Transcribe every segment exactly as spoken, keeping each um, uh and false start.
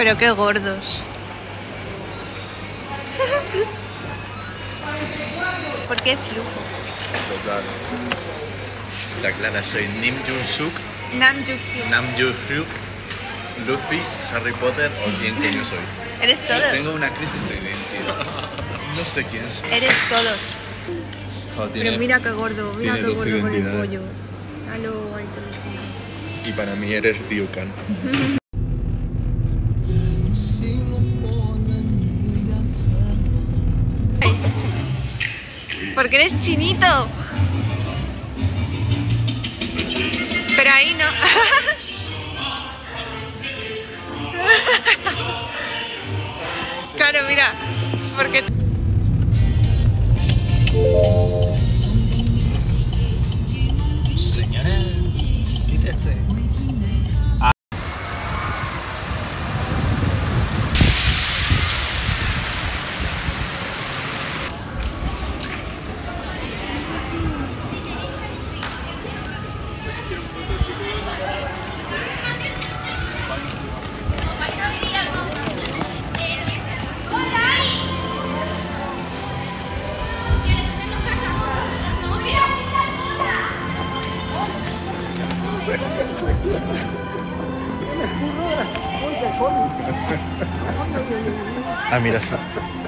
Pero qué gordos. Porque es lujo. Total. La clara, soy Nim Jun-suk, Nam Joo-hyun. Nam Joo-hyuk, Luffy, Harry Potter o quién que yo soy. Eres todos. Tengo una crisis de identidad. No sé quién soy. Eres todos. Oh, tiene, Pero mira qué gordo, mira tiene qué luz gordo con el identidad. pollo. Halo, ay, qué Y para mí eres Ryukan. Porque eres chinito. Pero ahí no. Claro, mira. Porque... Señores, quítese. Ah, mira eso.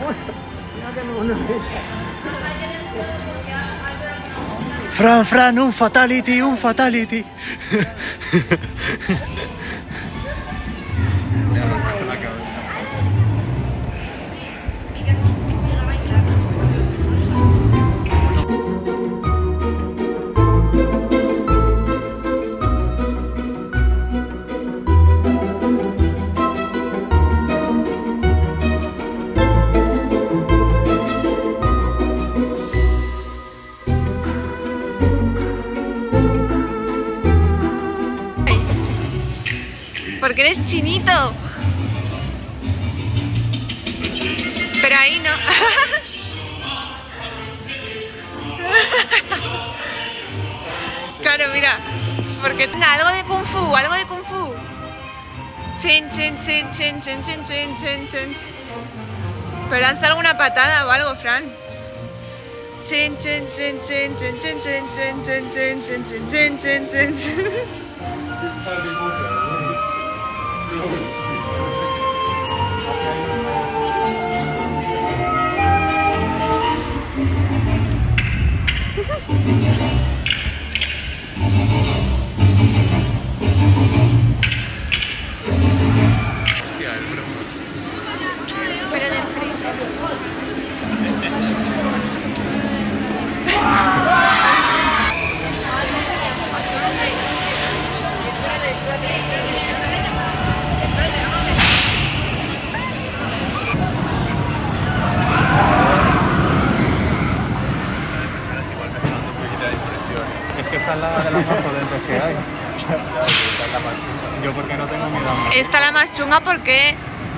Fran, Fran, un fatality, un fatality. Porque eres chinito. Pero ahí no. Claro, mira. Porque algo de kung fu, algo de kung fu. Chin, chin, chin, chin, chin, chin, chin, chin, chin. Pero lanza alguna patada o algo, Fran. Chin, chin, chin, chin, chin, chin, chin, chin, chin, chin, chin, chin, chin, chin, chin. Hostia, el bromas. Pero de frente. Es que esta es la de las más potentes que hay. Esta es la más chunga. Yo porque no tengo miedo. Esta la más chunga porque...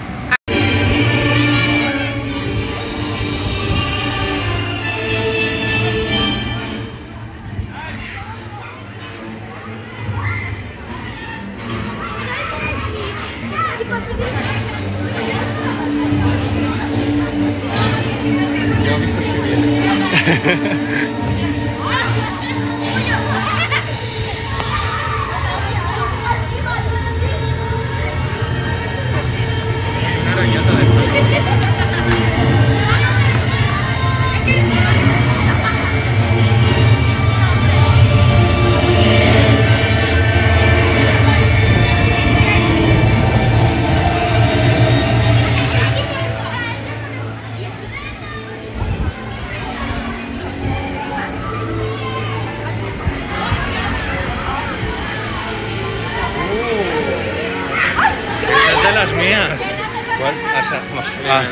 Yo aviso si viene. Una arañata de las mías. ¿Cuál? Asa, más ah.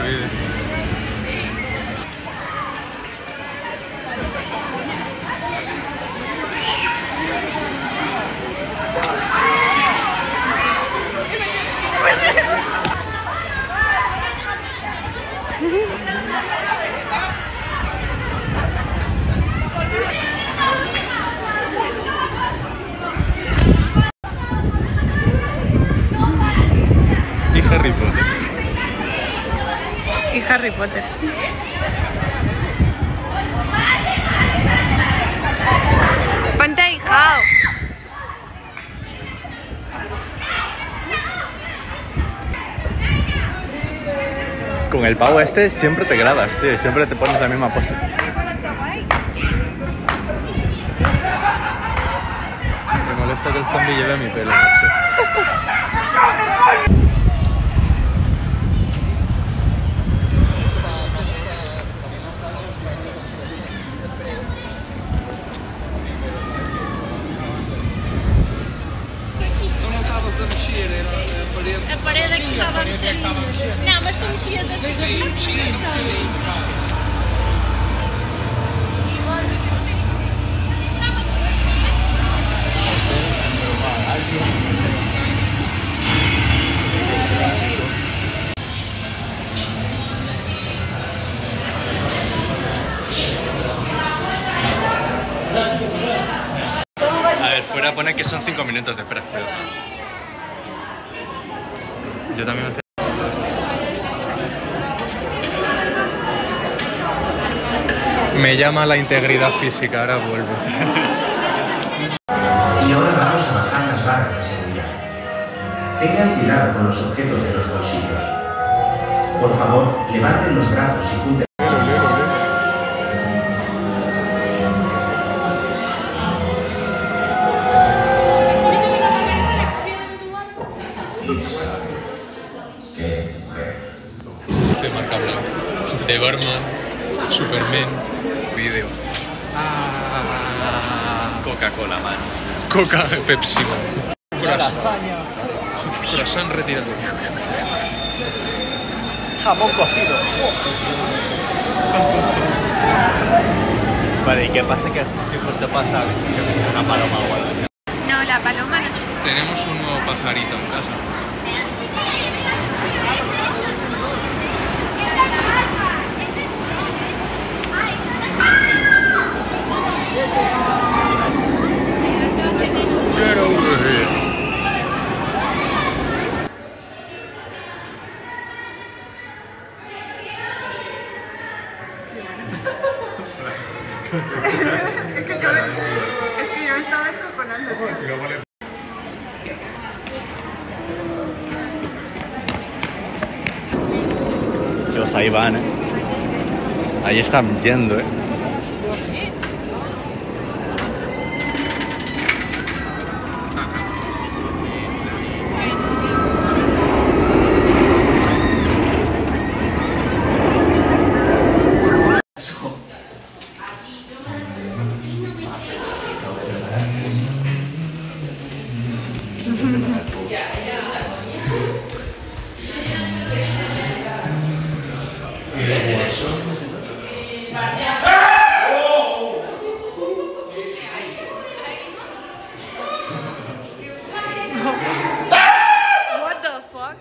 Y Harry Potter. Harry Potter. Ponte ahí, Jao. Con el pavo este siempre te grabas, tío, y siempre te pones la misma pose. Me molesta que el zombie lleve mi pelo, macho. A parede que estava a mexer. Não, mas tu mexias assim. Sim, mexias um bocadinho. A ver, fuera pone que son cinco minutos de espera. Pero... Yo también me... Me llama la integridad física, ahora vuelvo. Y ahora vamos a bajar las barras de seguridad. Tengan cuidado con los objetos de los bolsillos. Por favor, levanten los brazos y junten. Soy marca blanca. De Barman, Superman, vídeo. Ah, Coca-Cola, man. Coca, Pepsi, man. Croissant. Croissant retirado. Jamón cocido. Vale, ¿y qué pasa que si justo pasa, yo que sé, una paloma o algo así? No, la paloma no sé. Tenemos un nuevo pajarito en casa. Get over here. Es que yo me, es que yo me estaba descojonando, tío. Dios, ahí van, eh. Ahí están yendo, eh. What the fuck?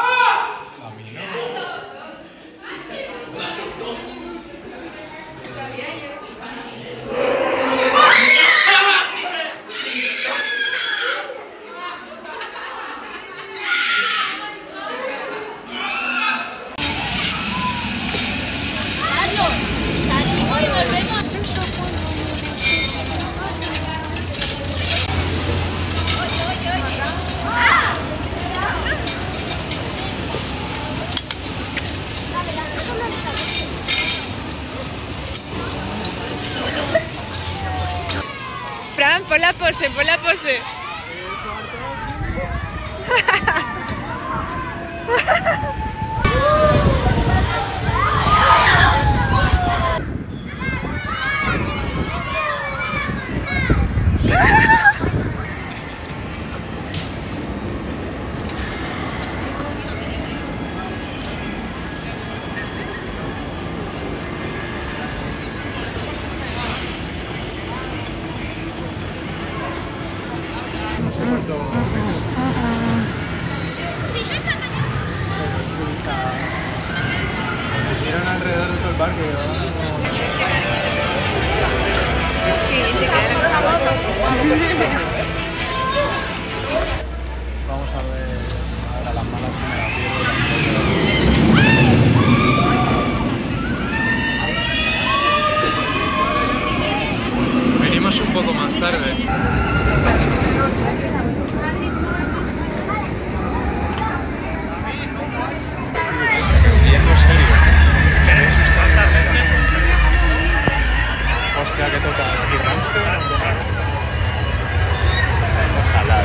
Fran, pon la pose, pon la pose. Se giran alrededor de todo el parque. Vamos a ver ahora las malas y me la pierdo. poco más tarde. Yendo serio. ¿Queréis sustentar? Hostia, que toca aquí Ramstein. Ojalá.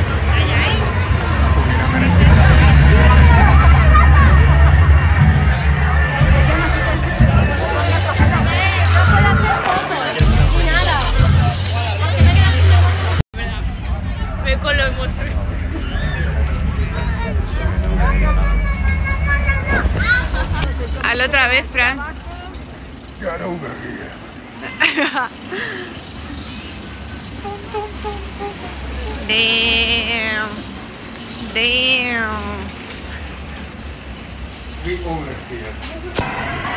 Ve con los monstruos. Hazlo otra vez, Fran. Damn. Damn. We own it here.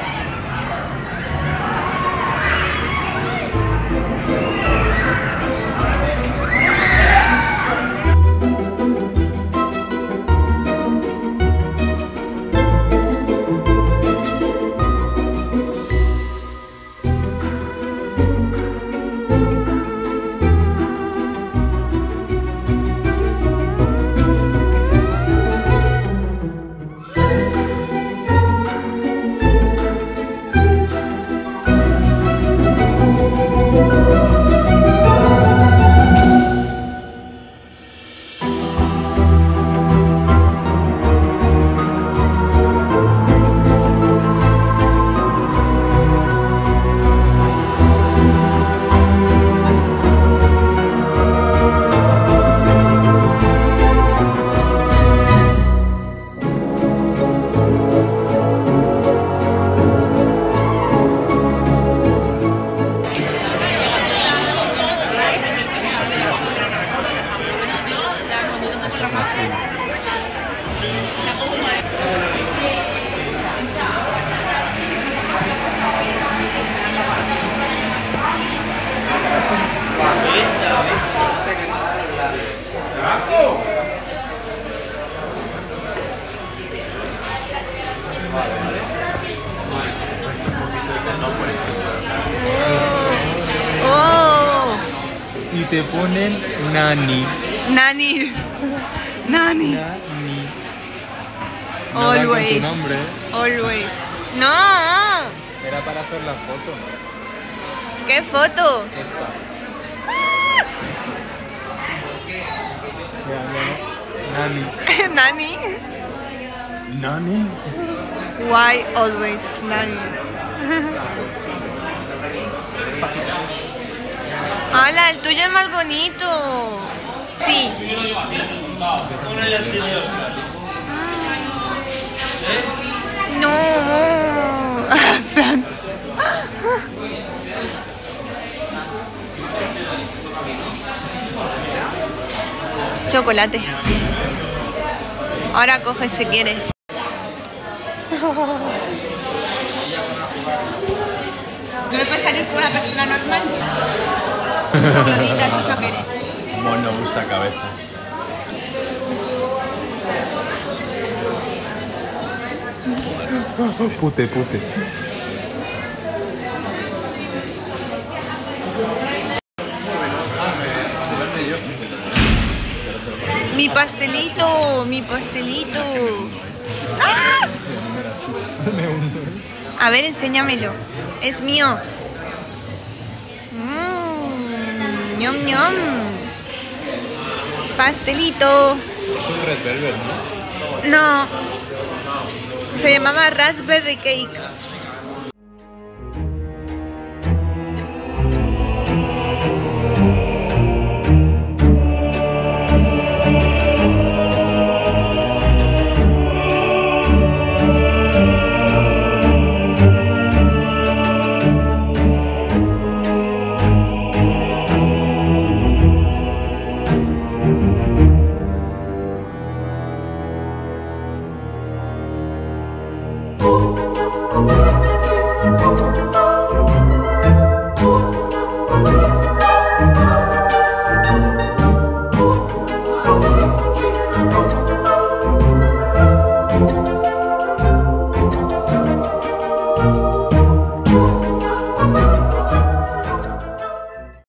Oh, Y te ponen Nani. Nani. Nani. Nani. No dan con tu Always. nombre. Always. No. Era para hacer la foto. ¿Qué foto? Esta. Ya, ya. Nani. Nani. Nani. Why always Nani? ¡Hala! El tuyo es más bonito. Sí. No. Fran. Es chocolate. Ahora coge si quieres. ¿No me puedes salir como una persona normal? Roditas, eso que eres. Mono usa cabeza. Pute, pute. Mi pastelito, mi pastelito. ¡Ah! A ver, enséñamelo. Es mío. Mmm, ñom ñom. Pastelito. Es un red velvet, ¿no? No. Se llamaba Raspberry Cake.